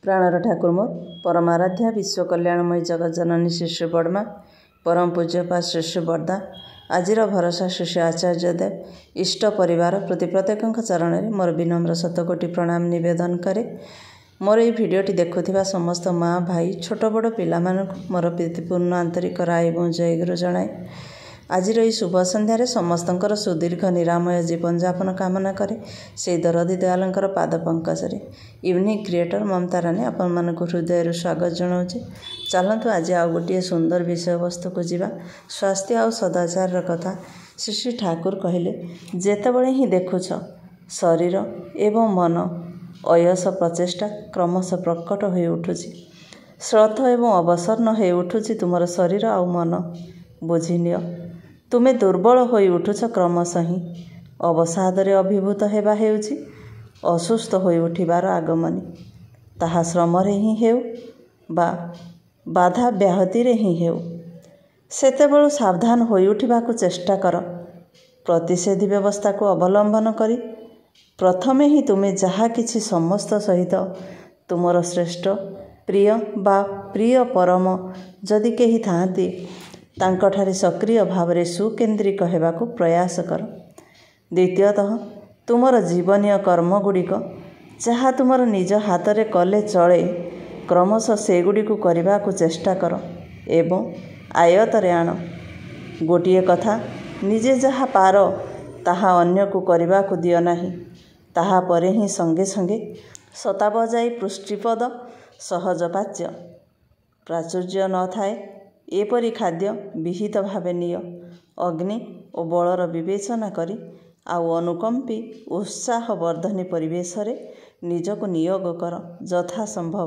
प्राणर ठाकुर मोर परमाराध्या विश्व कल्याणमयी जगत जननी शिशु बड़मा परम पूज्यपा शिशु बर्दा आजिर भरोसा शिशु आचार्य देव इष्ट परिवार प्रति प्रत्येक चरण में मोर विनम्र शतकोटि प्रणाम निवेदन करे। मोर ये भिडटी देखुवा समस्त माँ भाई छोट बड़ पिला मोर प्रीतिपूर्ण आंतरिक राय एवं जयगुरु जनाए। आजिर यही शुभ संध्यारे समस्तंकर सुदीर्घ निरामय जीवन जापन कामना करे से दरदी दयालंकर पाद पंकजरे इवनिंग क्रिएटर ममता रानी आपण मानक हृदय स्वागत जनाऊे। चलतु आज आ गोटे सुंदर विषय वस्तु को जीवा स्वास्थ्य और सदाचार कथा। श्री श्री ठाकुर कहले जेतेबेले ही देखुछ शरीर एवं मन अयस प्रचेष्टा क्रमश प्रकट हो उठुछि श्रथ एवं अवसन्न हो उठुछि तुमर शरीर आ मन बुझिनिय तुमे दुर्बल हो उठुछ क्रमश ही अवसादरे अभिभूत हेबा हेउछि असुस्थ हो उठिबार आगमनी ताहा श्रमरे ही हेउ बा बाधा व्याहतिरे ही हेउ सेतेबेलु सावधान हो उठिबाकु चेष्टा कर। प्रतिषेधी व्यवस्था को अवलंबन करी प्रथमे ही तुमे जहा किछि समस्त सहित तुमर श्रेष्ठ प्रिय बा प्रिय परम जदि केही थांती तांकठारे सक्रिय भाव में सुकेन्द्रिक हेबाकु प्रयास कर। द्वितीयतः तुमर जीवनीय कर्म गुड़िक जहाँ तुमर निज हाथ में कले चले क्रमश सेगुड़िक करने को चेष्टा कर एवं आयतरे आण। गोटिए कथा निजे जहाँ पार ताहा अन्य को करने को दियो नाही ताहा परे ही संगे संगे सता बजाई पृष्टिपद सहज पाच्य प्राचुर्य न थाए एपरी खाद्य विहित भावे निय अग्नि और बलर विवेचना करी आउ अनुकंपी उत्साह वर्धनी परिवेश रे निजको नियोग कर यथा संभव।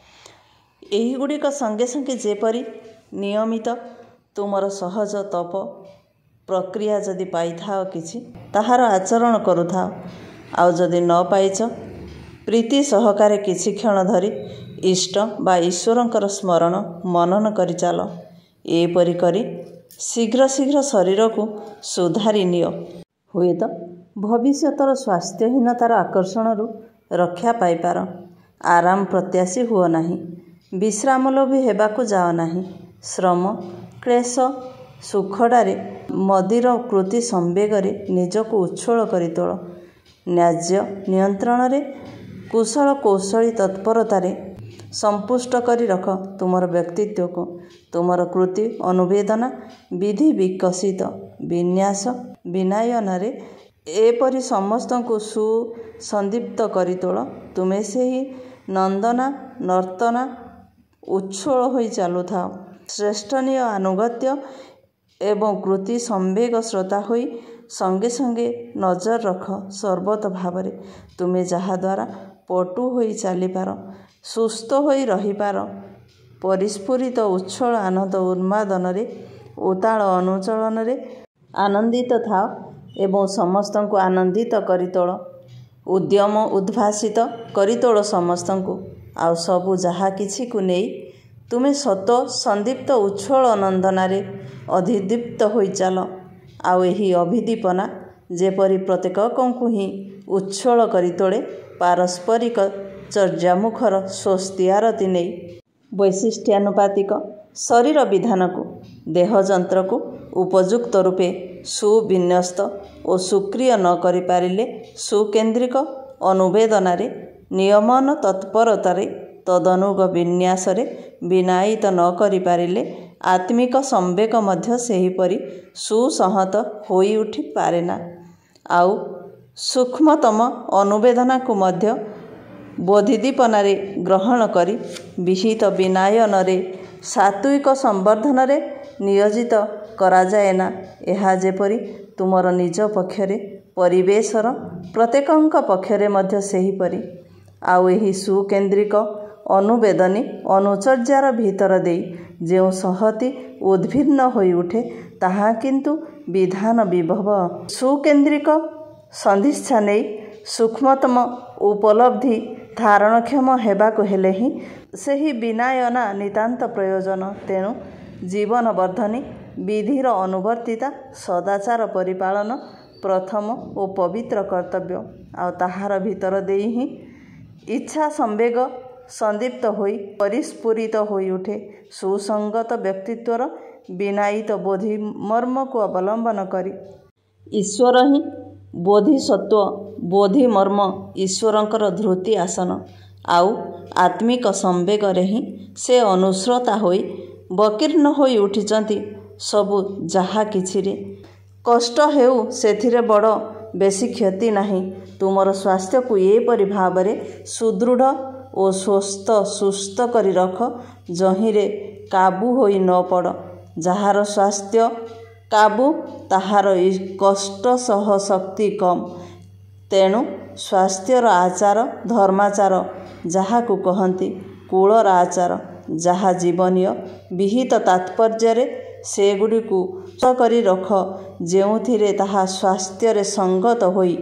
एही गुड़िक संगे संगे जेपरी नियमित तुमर सहज तप प्रक्रिया जदि पाई थाओ किछि ताहार आचरण करुथाओ आउ जदि न पाइच प्रीति सहकारे किछि क्षण धरी इष्ट बा ईश्वरंकर स्मरण मनन करि चाल। एपरि करी शीघ्र शीघ्र शरीर को सुधारी नियो हुए तो भविष्यतर स्वास्थ्यहीनतार आकर्षण रक्षा पाइपार। आराम प्रत्याशी हुओ नाही विश्राम लोभी हेबाकु जाओ नाही। श्रम क्लेश सुखडारे मदिर कृति संवेगरे निजको उच्छोल करी तोल। न्याज्य नियंत्रण रे कुशल कौशली तत्परतारे संपुष्ट करी रख तुमर व्यक्तित्व को। तुमर कृति अनुवेदना विधि विकसित विन्यास विनयन रे एपरि समस्त को सुसंदीप्त करी तोल। तुमे से ही नंदना नर्तना उच्छोल होई चालू थाओ। श्रेष्ठनीय अनुगत्य एवं कृति संवेग श्रोता होई संगे संगे नजर रख सर्वत भावरे तुमे जहा द्वारा पटु होई चली पार सुस्थ होई रही पार। परिस्फुरित उच्छल आनंद उन्मादन रे उताल अनुचलन रे आनंदित थाओ एवं समस्त को आनंदित करी तोल। उद्यम उद्भासित करी तोल समस्त को आउ सबु जहा किछि को नेई तुमे सत संदीप्त उच्छल नंदना रे अधिदीप्त होई चाल। आउ एही अभिदीपना जेपरी प्रत्येकଙ୍କୁ ही उच्छल करी तोले पारस्परिक चर्यामुखर स्वस्ति आरती नहीं वैशिष्ट्यानुपातिक शरीर विधान को देह जंत्र को उपयुक्त रूपे सुविन्यस्त और सुक्रिय न करि पारिले सुकेन्द्रिक अनुवेदन रे नियमन तत्परतार तदनुग विन्यास रे विनायित न करि पारिले आत्मिक संवेग मध्य सेहीपरि सुसंहत होई उठी पारेना। आउ सूक्ष्मतम अनुवेदना को मध्य बोधिदीपन रे ग्रहण करी विहित विनयन रे सात्विक संवर्धन रे नियोजित करा जाएना। एहा जेपरी तुमर निज पक्षरे परिवेशर प्रत्येकଙ୍କ पक्षरे मध्य सेहीपरि आउ एही सुकेन्द्रिक अनुवेदनी अनुचर्यार भीतर देई जो सहति उद्भिन्न होई उठे ताहा किंतु विधान विभव सुकेन्द्रिक संधिष्ठा नहीं सूक्ष्मतम उपलब्धि धारणक्षम हेबाकु हेले ही सही विनयना नितांत प्रयोजन। तेणु जीवन वर्धनी विधिर अनुवर्तिता सदाचार परिपालन प्रथम और पवित्र कर्तव्य। आ ताहार भीतर देई ही इच्छा संवेग ସନ୍ଦୀପ୍ତ ହୋଇ ପରିସ୍ଫୁରିତ ହୋଇ ଉଠେ। ସୁସଙ୍ଗତ ବ୍ୟକ୍ତିତ୍ୱର ବିନାୟିତ ବୋଧିମର୍ମକୁ ଅବଲମ୍ବନ କରି। ଈଶ୍ୱର ହିଁ ବୋଧିସତ୍ତ୍ୱ, ବୋଧିମର୍ମ ଈଶ୍ୱରଙ୍କର ଧୃତି ଆସନ। ଆଉ ଆତ୍ମିକ ସମ୍ବେଗରେ ହିଁ ସେ ଅନୁସ୍ରତା ହୋଇ ବକୀର୍ଣ୍ଣ ହୋଇ ଉଠିଛନ୍ତି ସବୁ ଯାହା କିଛିରେ। କଷ୍ଟ ହେଉ ସେଥିରେ ବଡ଼ ବେଶୀ କ୍ଷତି ନାହିଁ। ତୁମର ସ୍ୱାସ୍ଥ୍ୟକୁ ଏପରି ଭାବରେ ସୁଦୃଢ଼ ଓ ସୁସ୍ଥ କରି ରଖ, ଯହିଁରେ କାବୁ ହୋଇ ନ ପଡ଼। ଯାହାର ସ୍ୱାସ୍ଥ୍ୟ କାବୁ, ତାହାର କଷ୍ଟ ସହ ଶକ୍ତି କମ୍। ତେଣୁ ସ୍ୱାସ୍ଥ୍ୟର ଆଚାର ଧର୍ମାଚାର ଯାହାକୁ କହନ୍ତି, କୁଳର ଆଚାର ଯାହା ଜୀବନୀୟ ବିହିତ ତାତ୍ପର୍ଯ୍ୟରେ ସେଗୁଡ଼ିକୁ କରି ରଖ, ଯେଉଁଥିରେ ତାହା ସ୍ୱାସ୍ଥ୍ୟରେ ସଙ୍ଗତ ହୋଇ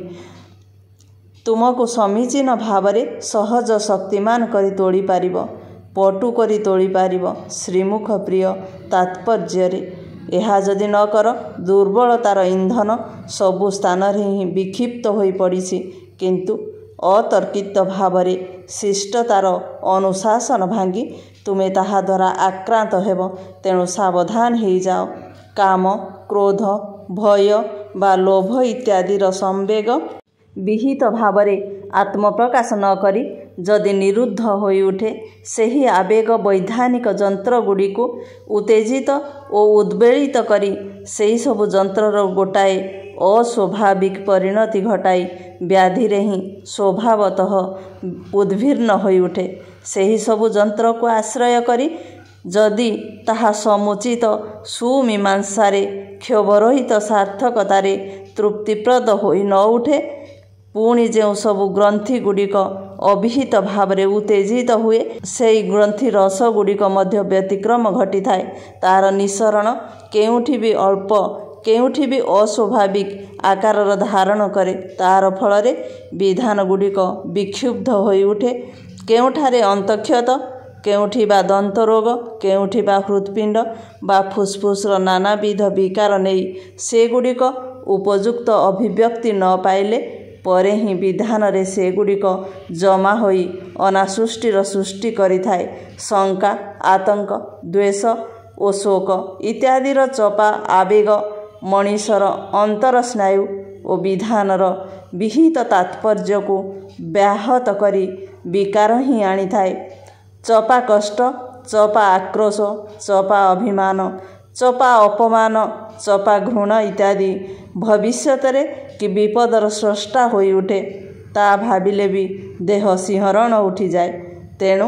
ତୁମକୁ ସମୀଚୀନ ଭାବରେ ସହଜ ଶକ୍ତିମାନ କରି ତୋଳିପାରିବ, ପଟୁ କରି ତୋଳିପାରିବ ଶ୍ରୀମୁଖ ପ୍ରିୟ ତାତ୍ପର୍ଯ୍ୟରେ। ଏହା ଯଦି ନ କର, ଦୁର୍ବଳତାର ଇନ୍ଧନ ସବୁ ସ୍ଥାନରେ ହିଁ ବିକ୍ଷିପ୍ତ ହୋଇ ପଡ଼ିଛି। କିନ୍ତୁ ଅତର୍କିତ ଭାବରେ ଶିଷ୍ଟତାର ଅନୁଶାସନ ଭାଙ୍ଗି ତୁମେ ତାହା ଦ୍ୱାରା ଆକ୍ରାନ୍ତ ହେବ। ତେଣୁ ସାବଧାନ ହେଇଯାଅ। କାମ, କ୍ରୋଧ, ଭୟ ବା ଲୋଭ ଇତ୍ୟାଦିର ସମ୍ବେଗ ବିହିତ ଭାବରେ ଆତ୍ମପ୍ରକାଶ ନ କରି ଯଦି ନିରୁଦ୍ଧ ହୋଇ ଉଠେ, ସେହି ଆବେଗ ବୈଧାନିକ ଯନ୍ତ୍ରଗୁଡ଼ିକୁ ଉତ୍ତେଜିତ ଓ ଉଦ୍ବେଳିତ କରି ସେହିସବୁ ଯନ୍ତ୍ରର ଗୋଟାଏ ଅସ୍ୱାଭାବିକ ପରିଣତି ଘଟାଇ ବ୍ୟାଧିରେ ହିଁ ସ୍ୱଭାବତଃ ଉଦ୍ବିଗ୍ନ ହୋଇ ଉଠେ। ସେହିସବୁ ଯନ୍ତ୍ରକୁ ଆଶ୍ରୟ କରି ଯଦି ତାହା ସମୁଚିତ ସୁମୀମାଂସାରେ, କ୍ଷୋଭରହିତ ସାର୍ଥକତାରେ ତୃପ୍ତିପ୍ରଦ ହୋଇ ନ ଉଠେ, ପୁଣି ଯେଉଁ ସବୁ ଗ୍ରନ୍ଥିଗୁଡ଼ିକ ଅବିହିତ ଭାବରେ ଉତ୍ତେଜିତ ହୁଏ, ସେହି ଗ୍ରନ୍ଥି ରସଗୁଡ଼ିକ ମଧ୍ୟ ବ୍ୟତିକ୍ରମ ଘଟିଥାଏ। ତାହାର ନିଃସରଣ କେଉଁଠି ବି ଅଳ୍ପ, କେଉଁଠି ବି ଅସ୍ୱାଭାବିକ ଆକାରର ଧାରଣ କରେ। ତାହାର ଫଳରେ ବିଧାନଗୁଡ଼ିକ ବିକ୍ଷୁବ୍ଧ ହୋଇ ଉଠେ। କେଉଁଠାରେ ଅନ୍ତଃକ୍ଷତ, କେଉଁଠି ବା ଦନ୍ତରୋଗ, କେଉଁଠି ବା ହୃତ୍ପିଣ୍ଡ ବା ଫୁସ୍ଫୁସ୍ର ନାନାବିଧ ବିକାର ନେଇ ସେଗୁଡ଼ିକ ଉପଯୁକ୍ତ ଅଭିବ୍ୟକ୍ତି ନ ପାଇଲେ ପରେ ହିଁ ବିଧାନରେ ସେଗୁଡ଼ିକ ଜମା ହୋଇ ଅନାସୃଷ୍ଟିର ସୃଷ୍ଟି କରିଥାଏ। ଶଙ୍କା, ଆତଙ୍କ, ଦ୍ୱେଷ ଓ ଶୋକ ଇତ୍ୟାଦିର ଚପା ଆବେଗ ମଣିଷର ଅନ୍ତର ସ୍ନାୟୁ ଓ ବିଧାନର ବିହିତ ତାତ୍ପର୍ଯ୍ୟକୁ ବ୍ୟାହତ କରି ବିକାର ହିଁ ଆଣିଥାଏ। ଚପା କଷ୍ଟ, ଚପା ଆକ୍ରୋଶ, ଚପା ଅଭିମାନ, ଚପା ଅପମାନ, ଚପା ଘୃଣା ଇତ୍ୟାଦି ଭବିଷ୍ୟତରେ କି ବିପଦର ସ୍ରଷ୍ଟା ହୋଇ ଉଠେ, ତା ଭାବିଲେ ବି ଦେହ ଶିହରଣ ଉଠିଯାଏ। ତେଣୁ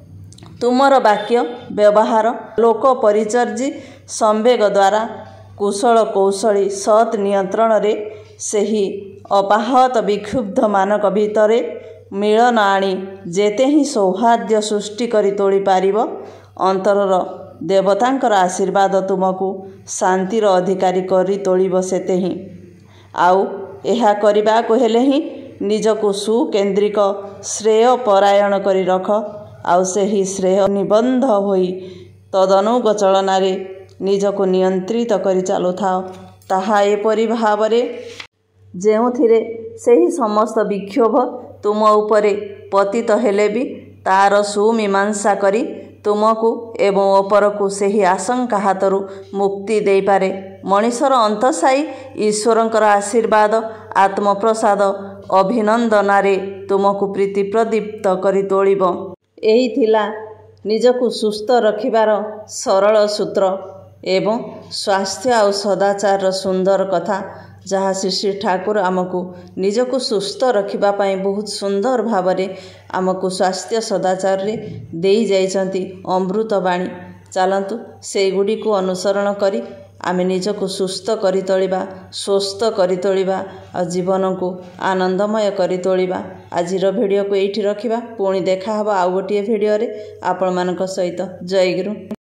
ତୁମର ବାକ୍ୟ ବ୍ୟବହାର, ଲୋକ ପରିଚର୍ଯ୍ୟା ସମ୍ବେଗ ଦ୍ୱାରା କୁଶଳ କୌଶଳୀ ସତ୍ ନିୟନ୍ତ୍ରଣରେ ସେହି ଅପାହତ ବିକ୍ଷୁବ୍ଧମାନଙ୍କ ଭିତରେ ମିଳନ ଆଣି ଯେତେ ହିଁ ସୌହାର୍ଦ୍ଦ୍ୟ ସୃଷ୍ଟି କରି ତୋଳିପାରିବ, ଅନ୍ତରର ଦେବତାଙ୍କର ଆଶୀର୍ବାଦ ତୁମକୁ ଶାନ୍ତିର ଅଧିକାରୀ କରି ତୋଳିବ ସେତେ ହିଁ। ଆଉ ଏହା କରିବାକୁ ହେଲେ ହିଁ ନିଜକୁ ସୁକେନ୍ଦ୍ରିକ, ଶ୍ରେୟପରାୟଣ କରି ରଖ। ଆଉ ସେହି ଶ୍ରେୟ ନିବଦ୍ଧ ହୋଇ ତଦନୁଗ ଚଳନାରେ ନିଜକୁ ନିୟନ୍ତ୍ରିତ କରି ଚାଲୁଥାଅ। ତାହା ଏପରି ଭାବରେ ଯେଉଁଥିରେ ସେହି ସମସ୍ତ ବିକ୍ଷୋଭ ତୁମ ଉପରେ ପତିତ ହେଲେ ବି ତାର ସୁମୀମାଂସା କରି ତୁମକୁ ଏବଂ ଅପରକୁ ସେହି ଆଶଙ୍କା ହାତରୁ ମୁକ୍ତି ଦେଇପାରେ। ମଣିଷର ଅନ୍ତଃସାୟୀ ଈଶ୍ୱରଙ୍କର ଆଶୀର୍ବାଦ, ଆତ୍ମପ୍ରସାଦ, ଅଭିନନ୍ଦନାରେ ତୁମକୁ ପ୍ରୀତି ପ୍ରଦୀପ୍ତ କରି ତୋଳିବ। ଏହି ଥିଲା ନିଜକୁ ସୁସ୍ଥ ରଖିବାର ସରଳ ସୂତ୍ର ଏବଂ ସ୍ୱାସ୍ଥ୍ୟ ଆଉ ସଦାଚାରର ସୁନ୍ଦର କଥା, ଯାହା ଶ୍ରୀ ଶ୍ରୀ ଠାକୁର ଆମକୁ ନିଜକୁ ସୁସ୍ଥ ରଖିବା ପାଇଁ ବହୁତ ସୁନ୍ଦର ଭାବରେ ଆମକୁ ସ୍ୱାସ୍ଥ୍ୟ ସଦାଚାରରେ ଦେଇ ଯାଇଛନ୍ତି ଅମୃତ ବାଣୀ। ଚାଲନ୍ତୁ ସେଇଗୁଡ଼ିକୁ ଅନୁସରଣ କରି ଆମେ ନିଜକୁ ସୁସ୍ଥ କରି ତୋଳିବା, ସ୍ୱସ୍ଥ କରି ତୋଳିବା ଆଉ ଜୀବନକୁ ଆନନ୍ଦମୟ କରି ତୋଳିବା। ଆଜିର ଭିଡ଼ିଓକୁ ଏଇଠି ରଖିବା। ପୁଣି ଦେଖା ହେବ ଆଉ ଗୋଟିଏ ଭିଡ଼ିଓରେ ଆପଣମାନଙ୍କ ସହିତ। ଜୟ ଗୁରୁ।